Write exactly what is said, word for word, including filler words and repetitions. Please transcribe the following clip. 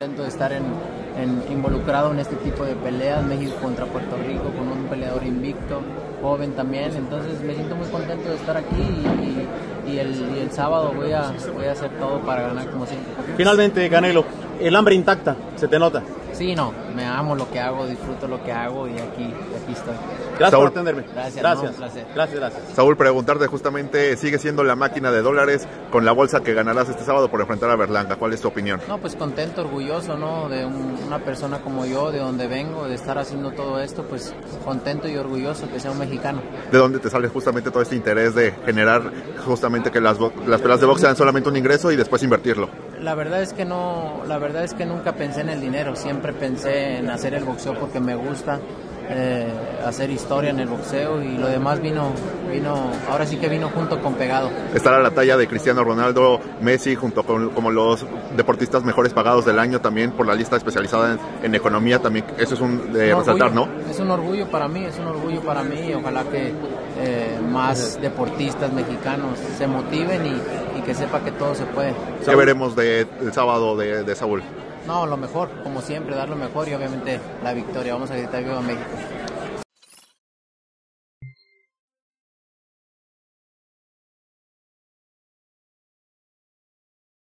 Contento de estar en, en, involucrado en este tipo de peleas, México contra Puerto Rico, con un peleador invicto, joven también, entonces me siento muy contento de estar aquí y, y, y, el, y el sábado voy a, voy a hacer todo para ganar como siempre. Finalmente, Canelo, el hambre intacta, se te nota. Sí, no, me amo lo que hago, disfruto lo que hago y aquí, aquí estoy. Gracias Saúl. por atenderme. Gracias, Gracias. no, un placer. Gracias, gracias. Saúl, preguntarte justamente, ¿sigue siendo la máquina de dólares con la bolsa que ganarás este sábado por enfrentar a Berlanga? ¿Cuál es tu opinión? No, pues contento, orgulloso, ¿no? De un, una persona como yo, de donde vengo, de estar haciendo todo esto, pues contento y orgulloso que sea un mexicano. ¿De dónde te sale justamente todo este interés de generar justamente que las, las peleas de box sean solamente un ingreso y después invertirlo? La verdad es que no, la verdad es que nunca pensé en el dinero, siempre pensé en hacer el boxeo porque me gusta. Eh, hacer historia en el boxeo y lo demás vino, vino, ahora sí que vino junto con pegado. Estar a la talla de Cristiano Ronaldo, Messi, junto con como los deportistas mejores pagados del año también por la lista especializada en, en economía, también eso es un de un resaltar, orgullo, ¿no? Es un orgullo para mí, es un orgullo para mí y ojalá que eh, más deportistas mexicanos se motiven y, y que sepa que todo se puede. ¿Qué veremos de, del sábado de, de Saúl? No, lo mejor, como siempre, dar lo mejor y obviamente la victoria. Vamos a gritar viva México.